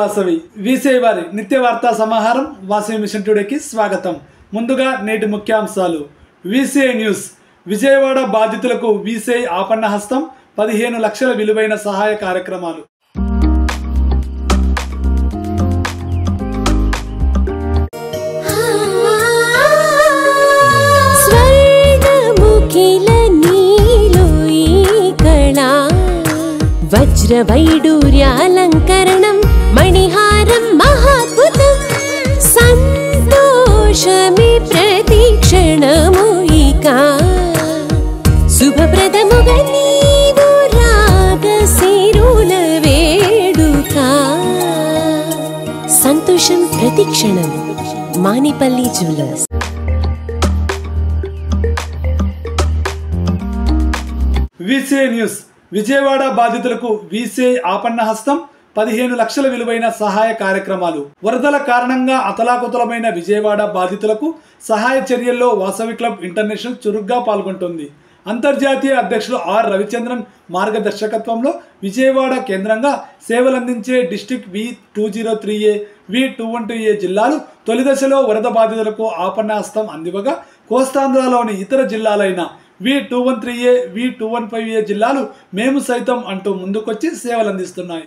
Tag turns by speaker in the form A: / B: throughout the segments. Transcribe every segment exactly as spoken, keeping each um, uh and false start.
A: Vasavi VC వారి నిత్య వార్తా సమాహారం వాసవి మిషన్ టుడేకి స్వాగతం. ముందుగా నేటి ముఖ్యాంశాలు. VC news. విజయవాడ బాధితులకు వీసీ ఆపన్న హస్తం, పదిహేను లక్షల విలువైన సహాయ కార్యక్రమాలు.
B: వజ్ర వైడూర్యాలంకరణం మణిహారం మహాద్భుతం, సంతోషమే ప్రతిక్షణము ఇక శుభప్రదముగా నీవు రాగసిరుల వేడుక. సంతోషం ప్రతిక్షణం. Manipalli jewellers.
A: VC news. Vijayawada బాధితులకు వీసీ ఆపన్న హస్తం, పదిహేను లక్షల విలువైన సహాయ కార్యక్రమాలు. వరదల కారణంగా అతలాకుతలమైన విజయవాడ బాధితులకు సహాయ చర్యల్లో వాసవి క్లబ్ ఇంటర్నేషనల్ చురుగ్గా పాల్గొంటుంది. అంతర్జాతీయ అధ్యక్షులు ఆర్ రవిచంద్రన్ మార్గదర్శకత్వంలో విజయవాడ కేంద్రంగా సేవలందించే district V two zero three A V two one two A జిల్లాలు తొలిదశలో వరద బాధితులకు ఆపన్న హస్తం అందివగా, కోస్తాంధ్రలోని ఇతర జిల్లాలైన V two one three A V two one five A జిల్లాలు మేము సైతం అంటూ ముందుకొచ్చి సేవలందిస్తున్నాయి.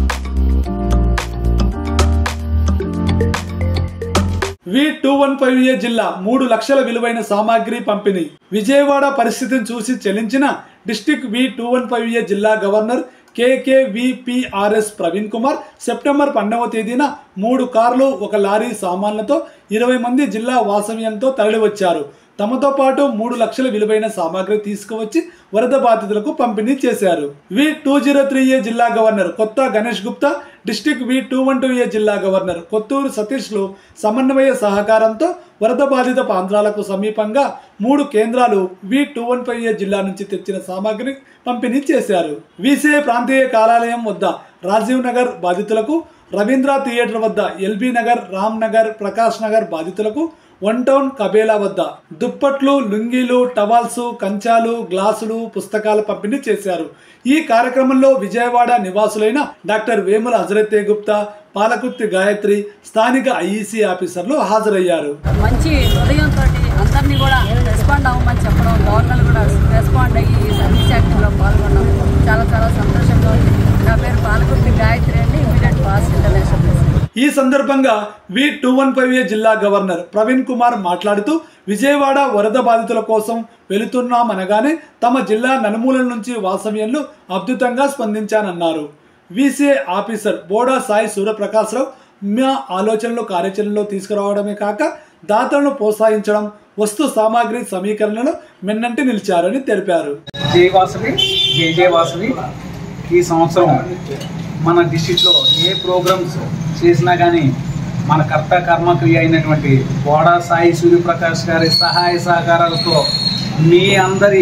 A: V two one five A జిల్లా మూడు లక్షల విలువైన సామాగ్రి పంపిణీ. విజయవాడ పరిస్థితిని చూసి చెల్లించిన district V two one five A జిల్లా governor KKVPRS Praveen Kumar September పన్నెండవ తేదీన మూడు కార్లు ఒక లారీ సామాన్లతో ఇరవై మంది జిల్లా వాసవ్యంతో తరలివచ్చారు. తమతో పాటు మూడు లక్షల విలువైన సామాగ్రి తీసుకువచ్చి వరద బాధితులకు పంపిణీ చేశారు. V two zero three A జిల్లా governor Kotha Ganesh Gupta, district V two one two A జిల్లా గవర్నర్ కొత్తూరు సతీష్లు సమన్వయ సహకారంతో వరద బాధిత ప్రాంతాలకు సమీపంగా మూడు కేంద్రాలు V two one five A జిల్లా నుంచి తెచ్చిన సామాగ్రి పంపిణీ చేశారు. వీసీ ప్రాంతీయ కార్యాలయం వద్ద రాజీవ్ నగర్ బాధితులకు, రవీంద్ర థియేటర్ వద్ద ఎల్బీ నగర్, రామ్ నగర్, ప్రకాష్ నగర్ బాధితులకు, వన్ టౌన్ కబేలా వద్ద దుప్పట్లు, లుంగీలు, టవాల్స్, కంచాలు, గ్లాసులు, పుస్తకాలు పంపిణీ చేశారు. ఈ కార్యక్రమంలో విజయవాడ నివాసులైన డాక్టర్ వేముల హజరతే గుప్తా, పాలకుర్తి గాయత్రి, స్థానిక ఐఈసీ ఆఫీసర్లు హాజరయ్యారు.
C: మంచి హృదయంతో అందరినీ కూడా రెస్పాండ్ అవ్వమని చెప్పడం, గవర్నర్ కూడా రెస్పాండ్ అయ్యి ఈ సర్వీస్ యాక్టివ్లో పాల్గొనడం చాలా చాలా సంతోషంగా ఉంది. నా పేరు పాలకుర్తి గాయత్రి అండి, ఇమీడియట్ పాస్ ఇంటర్నేషనల్.
A: ఈ సందర్భంగా V two one five A జిల్లా గవర్నర్ ప్రవీణ్ కుమార్ మాట్లాడుతూ, విజయవాడ వరద బాధితుల కోసం వెళుతున్నామనగానే తమ జిల్లా నలుమూలల నుంచి వాసవ్యంలో అద్భుతంగా స్పందించానన్నారు. వీసీ ఆఫీసర్ బోడా సాయి సూర్యప్రకాశ్రావు మా ఆలోచనలు కార్యాచరణలో తీసుకురావడమే కాక దాతలను ప్రోత్సహించడం, వస్తు సామాగ్రి సమీకరణలో మిన్నంటి నిలిచారని తెలిపారు.
D: జయవాసవి జయ జయవాసవి. ఈ సంవత్సరం మన డిస్ట్రిక్ట్లో ఏ ప్రోగ్రామ్స్ చేసినా కానీ మన కర్త కర్మక్రియ అయినటువంటి బోడా సాయి సూర్యప్రకాష్ గారి సహాయ సహకారాలతో, మీ అందరి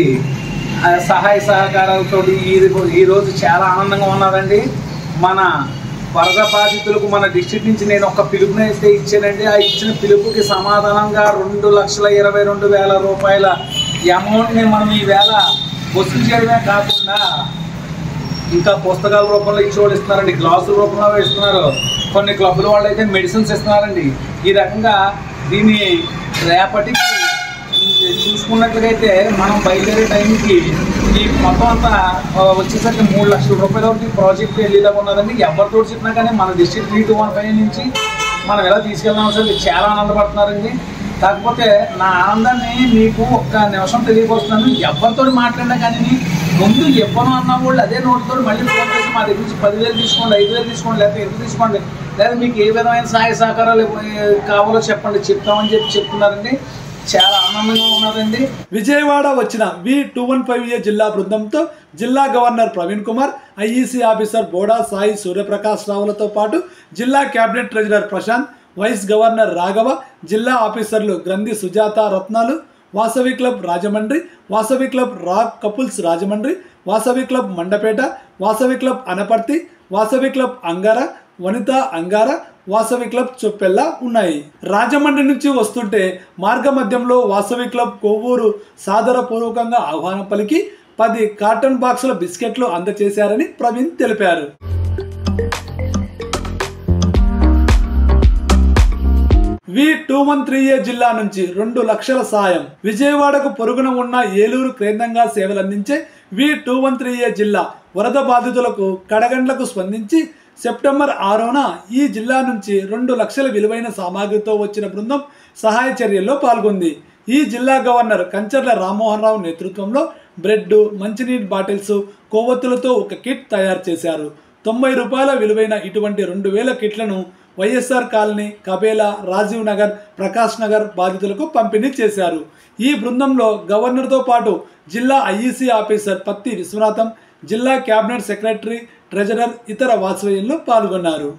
D: సహాయ సహకారాలతో ఈ ఈరోజు చాలా ఆనందంగా ఉన్నదండి. మన వరద బాధితులకు మన డిస్ట్రిక్ట్ నుంచి నేను ఒక పిలుపునైతే ఇచ్చానండి. ఆ ఇచ్చిన పిలుపుకి సమాధానంగా రెండు లక్షల ఇరవై రెండు వేల రూపాయల అమౌంట్ని మనం ఈ వేళ వసూలు చేయడమే కాకుండా ఇంకా పుస్తకాల రూపంలో ఇచ్చేవాళ్ళు ఇస్తున్నారండి, గ్లాసుల రూపంలో ఇస్తున్నారు, కొన్ని క్లబ్ల వాళ్ళు అయితే మెడిసిన్స్ ఇస్తున్నారండి. ఈ రకంగా దీన్ని రేపటికి చూసుకున్నట్లయితే మనం బయలుదేరే టైంకి ఈ మొత్తం అంతా వచ్చేసరికి మూడు లక్షల రూపాయల వరకు ప్రాజెక్ట్ వెళ్ళేలాగా ఉన్నదండి. ఎవరితో చెప్పినా కానీ మన district three two one five నుంచి మనం ఎలా తీసుకెళ్ళాం సార్, చాలా ఆనందపడుతున్నారండి. కాకపోతే నా ఆనందాన్ని మీకు ఒక్క నిమిషం తెలియకొస్తున్నాను. ఎవరితో మాట్లాడినా కానీ ముందు ఇవ్వను అన్న వాళ్ళు అదే నోటితో మళ్ళీ ఫోన్ చేసి మా దగ్గర నుంచి పదివేలు తీసుకోండి, ఐదు వేలు తీసుకోండి, లేకపోతే ఎంత తీసుకోండి, లేదా మీకు ఏ విధమైన సహాయ సహకారాలు కావాలో చెప్పండి, చెప్తామని చెప్పి చెప్తున్నారండి. చాలా ఆనందంగా ఉన్నదండి.
A: విజయవాడ వచ్చిన V two one five A జిల్లా బృందంతో జిల్లా governor Praveen Kumar, IEC officer Boda Sai Suryaprakash రావులతో పాటు జిల్లా cabinet treasurer Prashanth, vice governor Raghava, జిల్లా ఆఫీసర్లు గ్రంథి సుజాత రత్నాలు, Vasavi club Rajahmundry, Vasavi club rock couples Rajahmundry, Vasavi club Mandapeta, Vasavi club Anaparthi, Vasavi club Angara, Vanitha Angara, Vasavi club Choppella ఉన్నాయి. రాజమండ్రి నుంచి వస్తుంటే మార్గ మధ్యంలో వాసవి క్లబ్ కొవ్వూరు సాదరపూర్వకంగా ఆహ్వానం పలికి పది కార్టన్ బాక్సుల బిస్కెట్లు అందజేశారని ప్రవీణ్ తెలిపారు. V two one three A జిల్లా నుంచి రెండు లక్షల సాయం. విజయవాడకు పొరుగున ఉన్న ఏలూరు కేంద్రంగా సేవలందించే V two one three A జిల్లా వరద బాధితులకు కడగండ్లకు స్పందించి సెప్టెంబర్ ఆరున ఈ జిల్లా నుంచి రెండు లక్షల విలువైన సామాగ్రితో వచ్చిన బృందం సహాయ చర్యల్లో పాల్గొంది. ఈ జిల్లా గవర్నర్ కంచర్ల రామ్మోహన్ రావు నేతృత్వంలో బ్రెడ్, మంచినీటి బాటిల్స్, కొవ్వొత్తులతో ఒక కిట్ తయారు చేశారు. తొంభై రూపాయల విలువైన ఇటువంటి రెండు వేల కిట్లను వైఎస్ఆర్ కాలనీ, కబేలా, రాజీవ్ నగర్, ప్రకాష్ నగర్ బాధితులకు పంపిణీ చేశారు. ఈ బృందంలో గవర్నర్తో పాటు జిల్లా ఐఈసీ ఆఫీసర్ పత్తి విశ్వనాథం, జిల్లా కేబినెట్ సెక్రటరీ, ట్రెజరర్, ఇతర వాస్తవ్యులు పాల్గొన్నారు.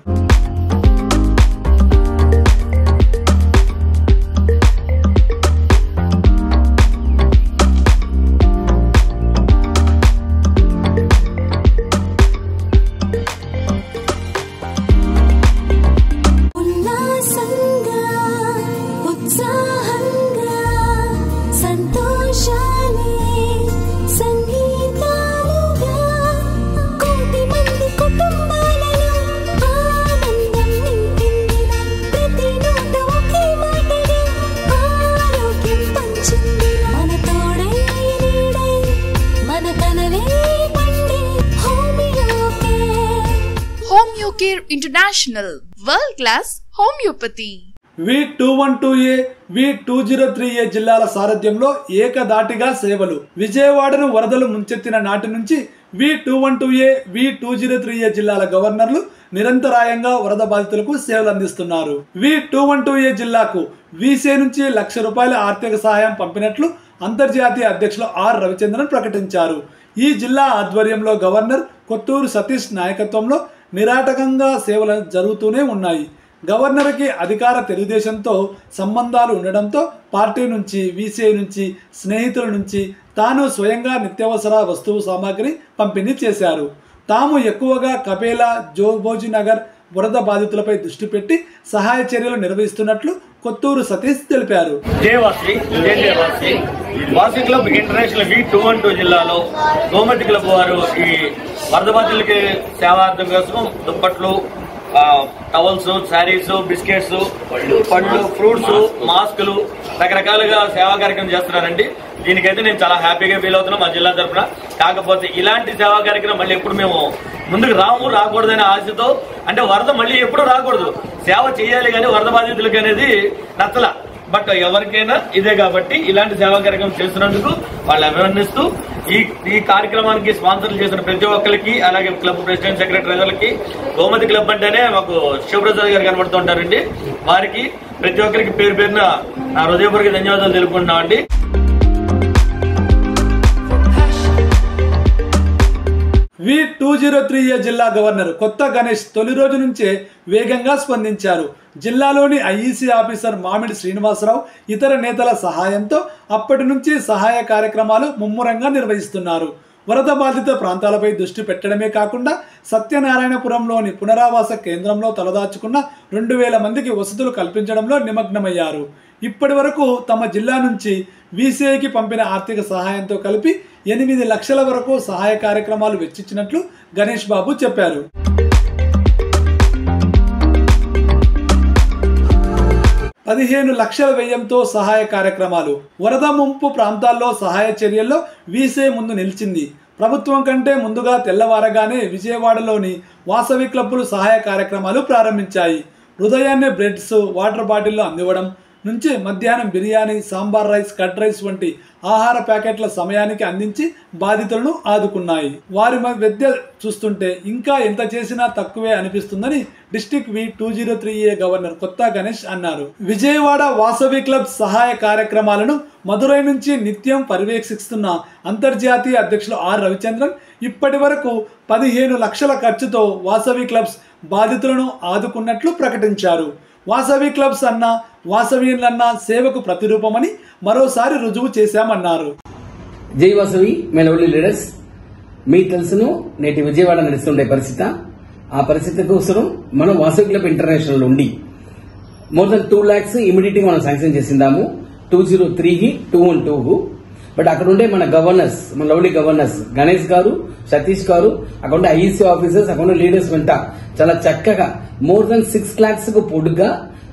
E: Homeocare International, world class homeopathy.
A: V two one two A, V two zero three A జిల్లాల సారథ్యంలో ఏకదాటిగా సేవలు. విజయవాడను వరదలు ముంచెత్తిన నాటి నుంచి V two one two A, V two zero three A జిల్లాల గవర్నర్లు నిరంతరాయంగా వరద బాధితులకు సేవలు అందిస్తున్నారు. V two one two A జిల్లాకు వీసీ నుంచి లక్ష రూపాయల ఆర్థిక సహాయం పంపినట్లు అంతర్జాతీయ అధ్యక్షులు ఆర్ రవిచంద్రన్ ప్రకటించారు. ఈ జిల్లా ఆధ్వర్యంలో గవర్నర్ కొత్తూరు సతీష్ నాయకత్వంలో నిరాటకంగా సేవలు జరుగుతూనే ఉన్నాయి. గవర్నర్కి అధికార తెలుగుదేశంతో సంబంధాలు ఉండడంతో పార్టీ నుంచి, వీసీఐ నుంచి, స్నేహితుల నుంచి తాను స్వయంగా నిత్యావసర వస్తువు సామాగ్రి పంపిణీ చేశారు. తాము ఎక్కువగా కపేలా, జోబోజీ నగర్ వరద బాధితులపై దృష్టి పెట్టి సహాయ చర్యలు నిర్వహిస్తున్నట్లు కొత్తూరు సతీష్ తెలిపారు.
F: జయవాసి జయవాసి వాసి club international V two one two జిల్లాలో గోమతి క్లబ్ వారు ఈ వరద బాధితులకి సేవార్థం కోసం దుప్పట్లు, టవల్స్, శారీస్, బిస్కెట్స్, పండ్లు, ఫ్రూట్స్, మాస్కులు రకరకాలుగా సేవా కార్యక్రమం చేస్తున్నారండి. దీనికైతే నేను చాలా హ్యాపీగా ఫీల్ అవుతున్నాం మా జిల్లా తరఫున. కాకపోతే ఇలాంటి సేవా కార్యక్రమం మళ్ళీ ఎప్పుడు మేము ముందుకు రాము రాకూడదనే ఆశతో, అంటే వరద మళ్ళీ ఎప్పుడు రాకూడదు, సేవ చేయాలి కానీ వరద బాధితులకి అనేది నచ్చల. బట్ ఎవరికైనా ఇదే కాబట్టి ఇలాంటి సేవా కార్యక్రమం చేస్తున్నందుకు వాళ్ళు అభినందిస్తూ ఈ ఈ కార్యక్రమానికి స్పాన్సర్లు చేసిన ప్రతి ఒక్కరికి, అలాగే క్లబ్ ప్రెసిడెంట్, సెక్రటరీలకి, గోమతి క్లబ్ అంటేనే మాకు శివప్రసాద్ గారు కనబడుతుంటారండి. వారికి ప్రతి ఒక్కరికి పేరు పేరున నా హృదయపూర్వక ధన్యవాదాలు తెలుపుకుంటున్నామండి.
A: V two zero three A జిల్లా గవర్నర్ కొత్త గణేష్ తొలి రోజు నుంచే వేగంగా స్పందించారు. జిల్లాలోని ఐఈసీ ఆఫీసర్ మామిడి శ్రీనివాసరావు ఇతర నేతల సహాయంతో అప్పటి నుంచి సహాయ కార్యక్రమాలు ముమ్మరంగా నిర్వహిస్తున్నారు. వరద బాధిత ప్రాంతాలపై దృష్టి పెట్టడమే కాకుండా సత్యనారాయణపురంలోని పునరావాస కేంద్రంలో తలదాచుకున్న రెండు వేల మందికి వసతులు కల్పించడంలో నిమగ్నమయ్యారు. ఇప్పటి వరకు తమ జిల్లా నుంచి వీసీఐకి పంపిన ఆర్థిక సహాయంతో కలిపి ఎనిమిది లక్షల వరకు సహాయ కార్యక్రమాలు వెచ్చించినట్లు గణేష్ బాబు చెప్పారు. పదిహేను లక్షల వ్యయంతో సహాయ కార్యక్రమాలు. వరద ముంపు ప్రాంతాల్లో సహాయ చర్యల్లో వీసీఐ ముందు నిలిచింది. ప్రభుత్వం కంటే ముందుగా తెల్లవారగానే విజయవాడలోని వాసవి క్లబ్బులు సహాయ కార్యక్రమాలు ప్రారంభించాయి. ఉదయాన్నే బ్రెడ్స్, వాటర్ బాటిళ్లు అందివ్వడం నుంచి మధ్యాహ్నం biryani, sambar rice, cut rice వంటి ఆహార ప్యాకెట్ల సమయానికి అందించి బాధితులను ఆదుకున్నాయి. వారి మధ్య చూస్తుంటే ఇంకా ఎంత చేసినా తక్కువే అనిపిస్తుందని district V two zero three A governor Kotha Ganesh అన్నారు. విజయవాడ వాసవి క్లబ్ సహాయ కార్యక్రమాలను మదురై నుంచి నిత్యం పర్యవేక్షిస్తున్న అంతర్జాతీయ అధ్యక్షులు ఆర్ రవిచంద్రన్ ఇప్పటి వరకు పదిహేను లక్షల ఖర్చుతో వాసవి క్లబ్స్ బాధితులను ఆదుకున్నట్లు ప్రకటించారు. వాసవి క్లబ్స్ అన్న, వాసవీయులన్న సేవకు ప్రతిరూపమని మరోసారి రుజువు చేశామన్నారు.
G: జై వాసవి మై లవ్లీ లీడర్స్, మీకు తెలుసును నేటి విజయవాడ నడుస్తుండే పరిస్థితి. ఆ పరిస్థితి కోసం మనం వాసవి క్లబ్ ఇంటర్నేషనల్ ఉండి more than two lakhs immediate గా మనం శాంక్షన్ చేసిందాము two zero three two one two but అక్కడ ఉండే మన గవర్నర్స్, మన లవ్లీ గవర్నర్స్ గణేష్ గారు, సతీష్ గారు, అక్కడ ఐఈసీ ఆఫీసర్స్, అక్కడ లీడర్స్ వెంట చాలా చక్కగా మోర్ దెన్ సిక్స్ లాక్స్ కు పొడుగా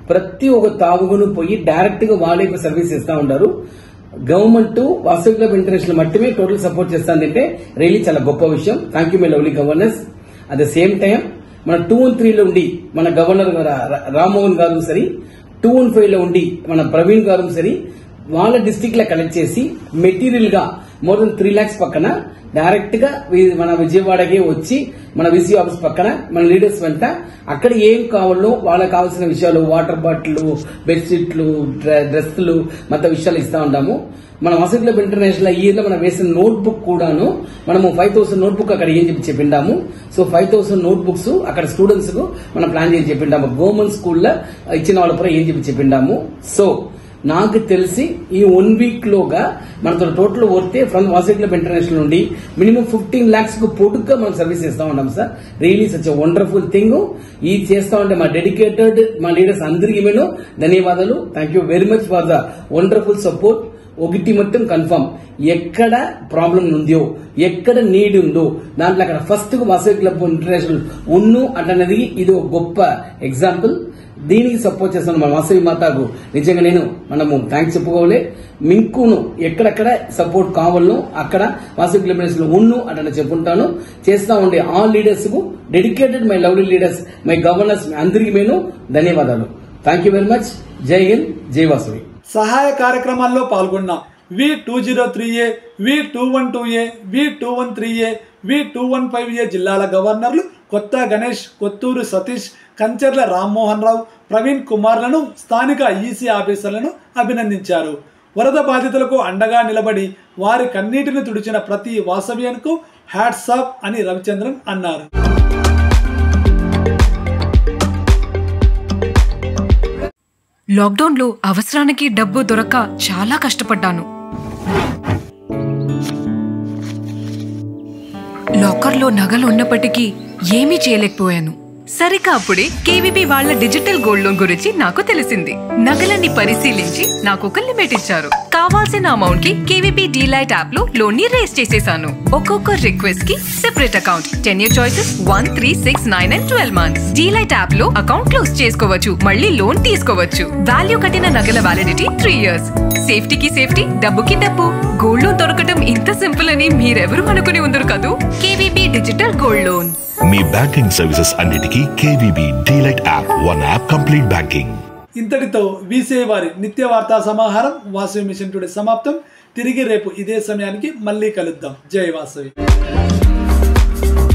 G: ప్రతి ఒక్క తావుగును పోయి డైరెక్ట్ గా వాళ్ళే సర్వీస్ ఇస్తా ఉంటారు. గవర్నమెంట్ వాసవి క్లబ్ ఇంటర్నేషనల్ మట్టుమే టోటల్ సపోర్ట్ చేస్తానంటే రియలీ చాలా గొప్ప విషయం. Thank you my lovely governors. At the same time మన టూ వన్ త్రీ లో ఉండి మన గవర్నర్ రామ్మోహన్ గారు సరి, టూ వన్ ఫైవ్ లో ఉండి మన ప్రవీణ్ గారు సరి, వాళ్ళ డిస్టిక్ లో కలెక్ట్ చేసి మెటీరియల్ గా మోర్ దెన్ త్రీ లాక్స్ పక్కన డైరెక్ట్ గా మన విజయవాడకి వచ్చి మన విసి ఆఫీస్ పక్కన మన లీడర్స్ వెంట అక్కడ ఏం కావాలో వాళ్ళకి కావాల్సిన విషయాలు, వాటర్ బాటిల్, బెడ్షీట్లు, డ్రెస్సులు మొత్తం విషయాలు ఇస్తా ఉంటాము. మన వాసవి క్లబ్ ఇంటర్నేషనల్ ఇయర్ లో మనం వేసిన నోట్ బుక్ కూడాను మనము ఫైవ్ థౌసండ్ నోట్ బుక్ అక్కడ ఏం చెప్పి చెప్పిండాము. So five thousand notebooks అక్కడ స్టూడెంట్స్ కు మనం ప్లాన్ చేసి చెప్పిండాము. గవర్నమెంట్ స్కూల్లో ఇచ్చిన వాళ్ళ కూడా ఏం చెప్పి చెప్పిండాము. సో నాకు తెలిసి ఈ వన్ వీక్ లోగా మనతో total worth from Vasavi club international నుండి మినిమం ఫిఫ్టీన్ లాక్స్ కు పొడుగ్గా మనం సర్వీస్ ఇస్తా ఉంటాం sir. Really such wonderful thing. ఈ చేస్తా ఉంటే మా డెడికేటెడ్ మా లీడర్స్ అందరికీ మేము ధన్యవాదాలు. Thank you very much for the wonderful support. ఒకటి మొత్తం కన్ఫర్మ్, ఎక్కడ ప్రాబ్లం ఉందో, ఎక్కడ నీడ్ ఉందో దాంట్లో అక్కడ ఫస్ట్ వాసవి క్లబ్ ఇంటర్నేషనల్ ఉన్ను అంటనేది ఇది ఒక గొప్ప ఎగ్జాంపుల్. దీనికి సపోర్ట్ చేస్తాను మన వాసవి మాతకు నిజంగా నేను మనము థ్యాంక్స్ చెప్పుకోవాలి. మింకును ఎక్కడెక్కడ సపోర్ట్ కావాలో అక్కడ వాసవి క్లబ్ ఇంటర్నేషనల్ ఉన్ను అంటే చెప్పుకుంటాను. చేస్తా ఉండే ఆల్ లీడర్స్ కు dedicated my lovely leaders, my governors అందరికీ నేను ధన్యవాదాలు. Thank you very much. జై హింద్, జై వాసవి.
A: సహాయ కార్యక్రమాల్లో పాల్గొన్న V two zero three A, V two one two A, V two one three A, V two one five A జిల్లాల గవర్నర్లు కొత్త గణేష్, కొత్తూరు సతీష్, కంచర్ల రామ్మోహన్ రావు, ప్రవీణ్ కుమార్లను స్థానిక ఈసీ ఆఫీసర్లను అభినందించారు. వరద బాధితులకు అండగా నిలబడి వారి కన్నీటిని తుడిచిన ప్రతి వాసవ్యన్కు హ్యాట్స్ ఆఫ్ అని రవిచంద్రన్ అన్నారు.
H: లాక్డౌన్లో అవసరానికి డబ్బు దొరక్క చాలా కష్టపడ్డాను. లాకర్లో నగలు ఉన్నప్పటికీ ఏమీ చేయలేకపోయాను. సరిగ్గా అప్పుడే కేవీబీ వాళ్ళ డిజిటల్ గోల్డ్ లోన్ గురించి నాకు తెలిసింది. నగలన్నీ పరిశీలించి నాకు ఒక లిమిట్ ఇచ్చారు. కావాల్సిన అమౌంట్ కి కేవీబీ డీలైట్ యాప్ లో లోన్ ని రేస్ చేసేసాను. ఒక్కొక్క రిక్వెస్ట్ కి separate account, ten year choices one three six nine and twelve months. DLite app లో అకౌంట్ క్లోజ్ చేసుకోవచ్చు, మళ్ళీ లోన్ తీసుకోవచ్చు. వాల్యూ కట్టిన నగల వ్యాలిడిటీ త్రీ ఇయర్స్. సేఫ్టీకి సేఫ్టీ, డబ్బుకి డబ్బు. గోల్డ్ లోన్ దొరకటం ఇంత సింపుల్ అని మీరెవరూ అనుకుని ఉండరు కదూ. KVB digital gold loan.
I: మీ బ్యాంకింగ్ సర్వీసెస్ అన్నిటికీ KVB DLite app, one app complete banking.
A: ఇంతటితో వీసీ వారి నిత్య వార్తా సమాహారం వాసవి మిషన్ టుడే సమాప్తం. తిరిగి రేపు ఇదే సమయానికి మళ్ళీ కలుద్దాం. జై వాసవి.